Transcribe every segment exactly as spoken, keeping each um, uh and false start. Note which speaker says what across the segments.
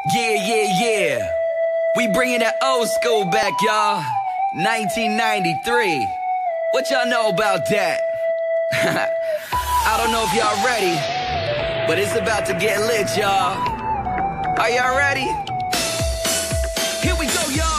Speaker 1: Yeah, yeah, yeah. We bringing that old school back, y'all. nineteen ninety-three. What y'all know about that? I don't know if y'all ready, but it's about to get lit, y'all. Are y'all ready? Here we go, y'all.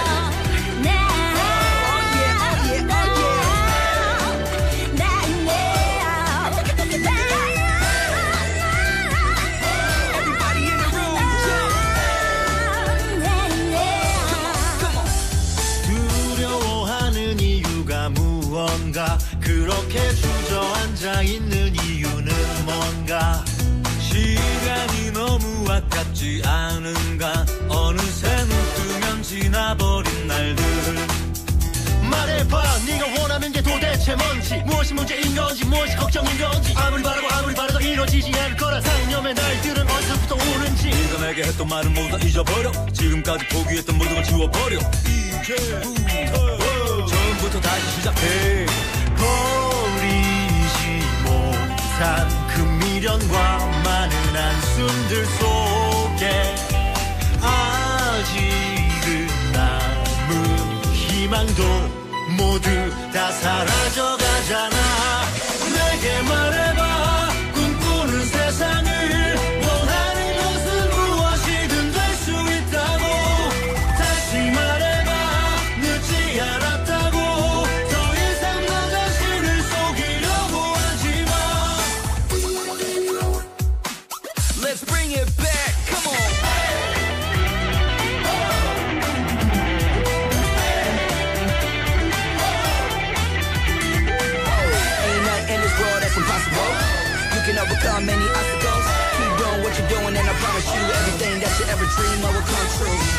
Speaker 2: 그렇게 주저앉아 있는 이유는 뭔가 시간이 너무 아깝지 않은가 어느새 눈 뜨면 지나버린 날들 말해봐 네가 원하는 게 도대체 뭔지 무엇이 문제인 건지 무엇이 걱정인 건지 아무리 바라고 아무리 바라도 이루어지지 않을 거란 상념의 날들은 어디서부터 오는지 네가 내게 했던 말은 모두 다 잊어버려 지금까지 포기했던 모든 걸 지워버려 이제부터 처음부터 다시 시작해 버리지 못한 그 미련과 많은 한숨들 속에 아직은 남은 희망도 모두 다 사라져가잖아 내게 말해봐 꿈꾸는 세상을 원하는 것은 무엇이든 될 수 있다고 다시 말해봐 늦지 않았다고
Speaker 1: Let's bring it back, come on. Ain't nothing in this world that's impossible. You can overcome many obstacles. Keep doing what you're doing and I promise you everything that you ever dream of will come true.